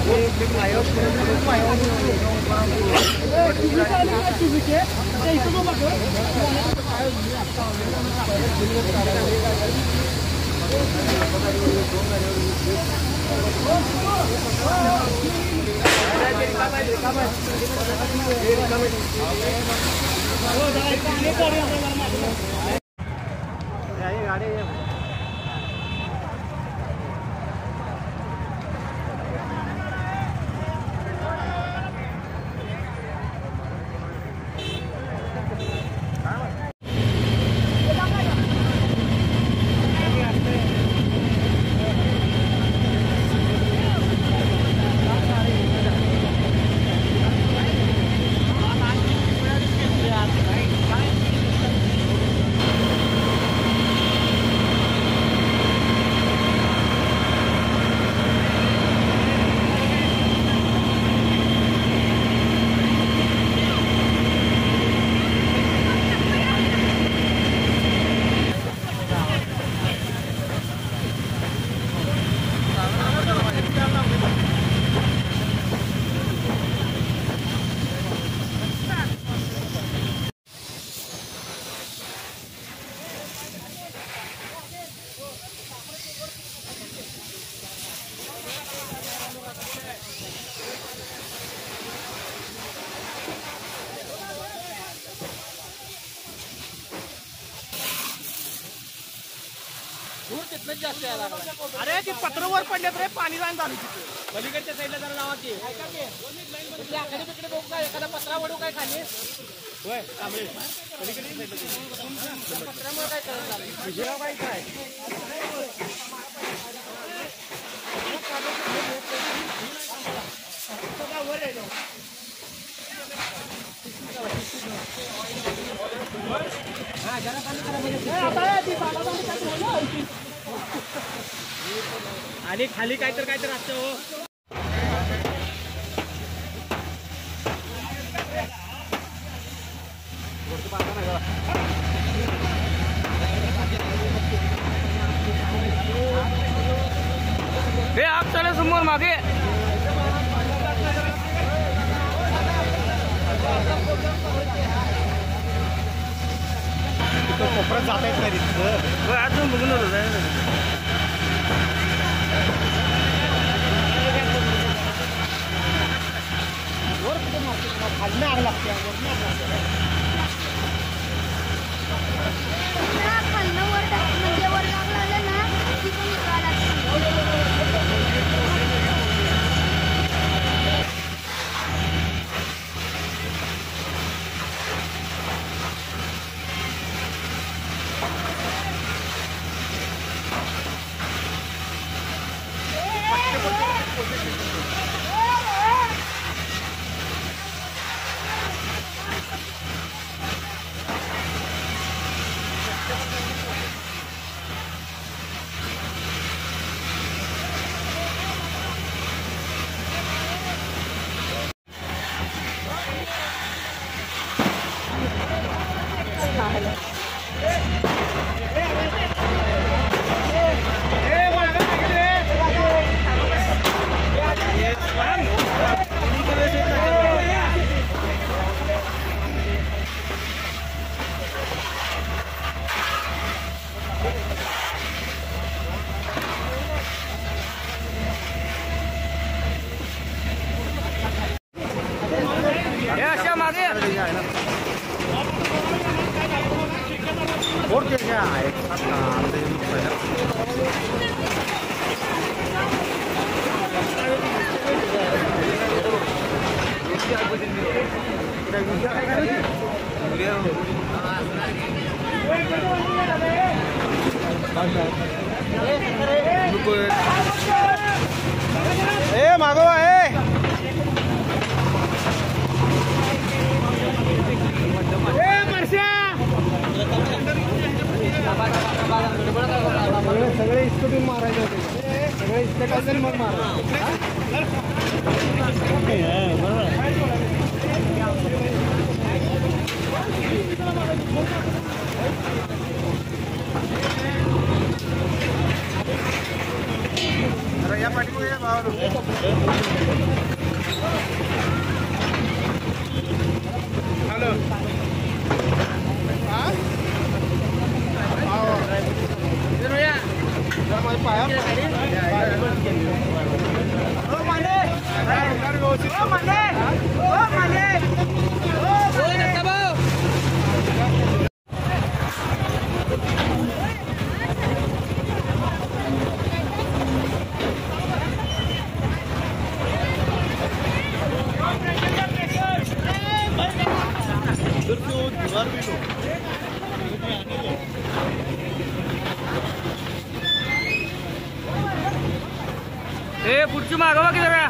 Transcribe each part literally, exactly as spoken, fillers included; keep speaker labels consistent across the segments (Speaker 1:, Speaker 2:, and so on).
Speaker 1: अरे ती पत्रवर पडल्यात रे पाणी जाऊन झालं तिथे पलीकडच्या साईडला जरा नावा की आकडे तिकडे बघू काय एखादा पत्रा वडू काय खाली होय तांबळे पलीकडे पत्रामुळे काय करत झालं विजया बाई काय हा जरा आणि खाली काय तर काय तर असतं हो हे आप चले समोर मागे कोपऱ्यात जाता येत नाही तिथं अजून बघून खाली आग लागते म्हणजे वर लागलं ना ए मागवा ए सगळे इस्कटून मारायचे होते सगळे इस्कट असेल मग मारा
Speaker 2: या पाठीमागे या भावाला. हॅलो हा पाया
Speaker 1: ए पुढची मागवा की जरा.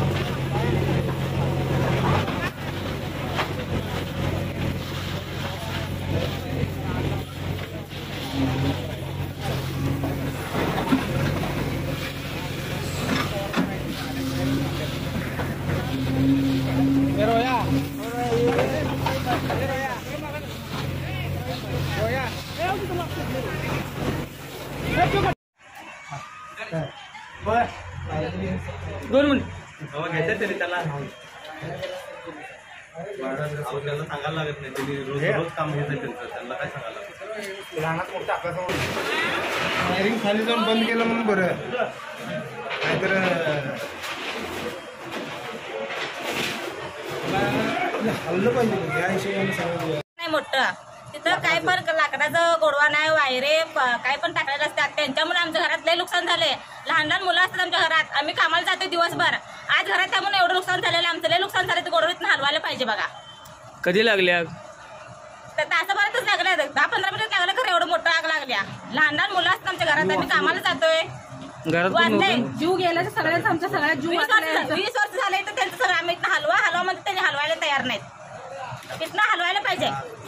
Speaker 1: दोन मिनिट घ्यायचं तरी त्याला त्याला सांगायला लागत नाही. त्यांनी रोज रोज काम घ्यायचं त्यांचं, त्यांना काय सांगायला लागत.
Speaker 2: लहानात मोठं आपल्यासमोर वायरिंग खाली जाऊन बंद केलं म्हणून बरं. नाहीतर हल्लं पाहिजे या हिशोबाने सगळं
Speaker 3: नाही मोठं तिथं काय पण लाकडाचं गोडवा नाही, वायरे काय पण टाकलेलं असतात. त्यांच्यामुळे आमच्या घरात लय नुकसान झाले. लहान लहान मुलं असतात आमच्या घरात. आम्ही कामाला जातो दिवसभर. आज घरात त्यामुळे एवढं नुकसान झालेलं आमचं लय नुकसान झालं. ते गोडवीत हलवायला पाहिजे बघा.
Speaker 1: कधी लागल्या?
Speaker 3: तर तासाभरातच लागल्या, दहा पंधरा मिनिट लागलं खरं एवढं मोठं आग लागल्या. लहान लहान मुलं असतात आमच्या घरात. आम्ही कामाला जातोय.
Speaker 4: जीव गेला सगळ्यांचा आमच्या सगळ्यात जीव
Speaker 3: वीस वर्ष झाले तर त्यांचं सगळं आम्ही हलवा हलवा म्हणजे त्यांनी हलवायला तयार नाहीत. इथनं हलवायला पाहिजे.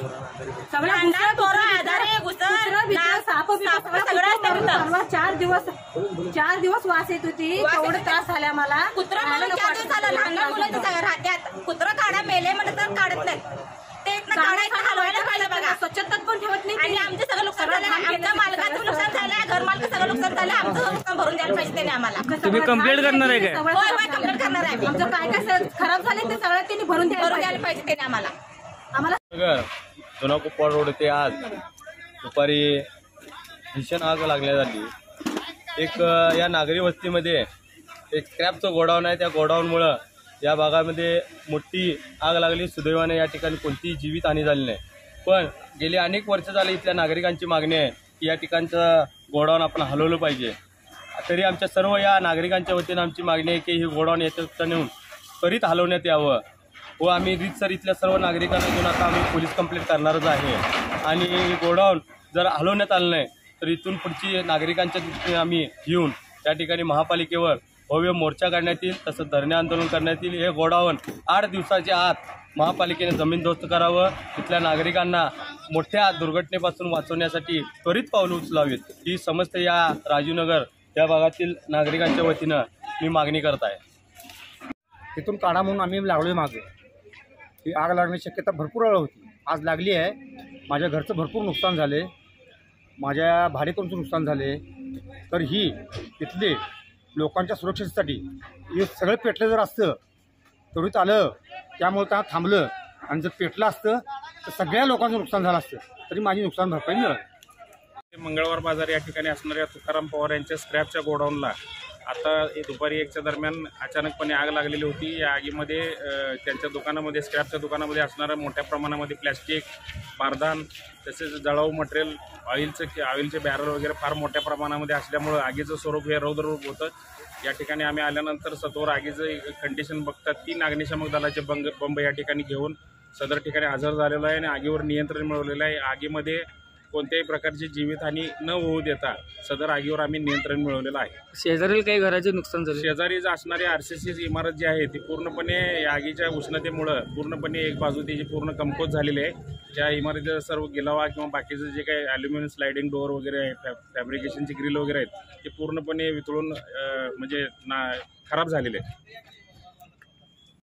Speaker 4: चार दिवस चार दिवस वास येत होती. एवढं त्रास झाला मला.
Speaker 3: कुत्रा लहान लहान मुलांच्या राहत्यात. कुत्रा काढा मेले म्हणत तर काढत नाहीत. ते काढायचं हलवायला पाहिजे बघा.
Speaker 4: स्वच्छता पण ठेवत नाही.
Speaker 3: आणि आमचं सगळं नुकसान झालं. आमच्या मालकाचं नुकसान झालं, घर मालक सगळं नुकसान झालं. आमचं नुकसान भरून द्यायला पाहिजे त्यांनी आम्हाला.
Speaker 1: तुम्ही कंप्लेंट करणार आहे काय?
Speaker 3: होय होय कंप्लेंट करणार आहे.
Speaker 4: आमचं काय काय खराब झाले ते सगळं त्यांनी भरून
Speaker 3: भरून द्यायला पाहिजे त्यांनी आम्हाला.
Speaker 4: आम्हाला
Speaker 5: जुना कुप्पाड रोड ते आज दुपारी भीषण आग लागल्या झाली. एक या नागरी वस्तीमध्ये एक स्क्रॅपचं गोडाऊन आहे. त्या गोडाऊनमुळं या भागामध्ये मोठी आग लागली. सुदैवाने या ठिकाणी कोणतीही जीवितहानी झाली नाही. पण गेली अनेक वर्ष झाली इथल्या नागरिकांची मागणी आहे की या ठिकाणचं गोडाऊन आपण हलवलं पाहिजे. तरी आमच्या सर्व या नागरिकांच्या वतीनं आमची मागणी आहे की ही गोडाऊन याच्या नेऊन त्वरित हलवण्यात यावं व आम्ही रीतसर इथल्या सर्व नागरिकांना घेऊन आता आम्ही पोलीस कंप्लेंट करणारच आहे. आणि गोडाऊन जर हलवण्यात आलं नाही तर इथून पुढची नागरिकांच्या दृष्टीने आम्ही येऊन त्या ठिकाणी महापालिकेवर भव्य मोर्चा काढण्यात येईल, तसंच धरणे आंदोलन करण्यात येईल. हे गोडाऊन आठ दिवसाच्या आत महापालिकेने जमीनदोस्त करावं. इथल्या नागरिकांना मोठ्या दुर्घटनेपासून वाचवण्यासाठी त्वरित पावलं उचलावीत ही समस्त या राजीवनगर या भागातील नागरिकांच्या वतीनं मी मागणी करत आहे.
Speaker 2: तिथून काढा म्हणून आम्ही लागलोय मागे. ही आग लागण्याची शक्यता भरपूर वेळ होती. आज लागली आहे. माझ्या घरचं भरपूर नुकसान झाले. माझ्या भाडेकरूंचं नुकसान झाले. तर ही इथले लोकांच्या सुरक्षेसाठी हे सगळं पेटलं जर असतं त्वरित आलं त्यामुळे त्या थांबलं आणि जर पेटलं असतं तर सगळ्या लोकांचं नुकसान झालं असतं तरी माझी नुकसान भरपाई मिळाली.
Speaker 6: मंगळवार बाजार या ठिकाणी असणाऱ्या तुकाराम पवार यांच्या स्क्रॅपच्या गोडाऊनला आता दुपारी एकच्या दरम्यान अचानकपणे आग लागलेली होती. या आगीमध्ये त्यांच्या दुकानामध्ये स्क्रॅपच्या दुकानामध्ये असणारं मोठ्या प्रमाणामध्ये प्लॅस्टिक, बारदान तसेच जळाऊ मटेरियल, ऑइलचं ऑइलचे बॅरल वगैरे फार मोठ्या प्रमाणामध्ये असल्यामुळं आगीचं स्वरूप हे रौद्ररूप होतं. या ठिकाणी आम्ही आल्यानंतर सत्वर आगीचं कंडिशन बघतात तीन अग्निशमक दलाचे बंग बंब या ठिकाणी घेऊन सदर ठिकाणी हजर झालेलं आहे आणि आगीवर नियंत्रण मिळवलेलं आहे. आगीमध्ये कोणत्याही प्रकारची जीवितहानी न होऊ देता सदर आगीवर आम्ही नियंत्रण मिळवलेलं आहे.
Speaker 1: शेजारील काही घराचे नुकसान झाले.
Speaker 6: शेजारी असणारी आर सी सी इमारत जी आहे ती पूर्णपणे या आगीच्या उष्णतेमुळं पूर्णपणे एक बाजू त्याची पूर्ण कमकुवत झालेली आहे. त्या इमारतीचा सर्व गिलावा किंवा बाकीचं जे काही ॲल्युमिनियम स्लायडिंग डोअर वगैरे आहे, फॅ फॅब्रिकेशनची ग्रिल वगैरे आहेत ते पूर्णपणे वितळून म्हणजे ना खराब झालेले आहेत.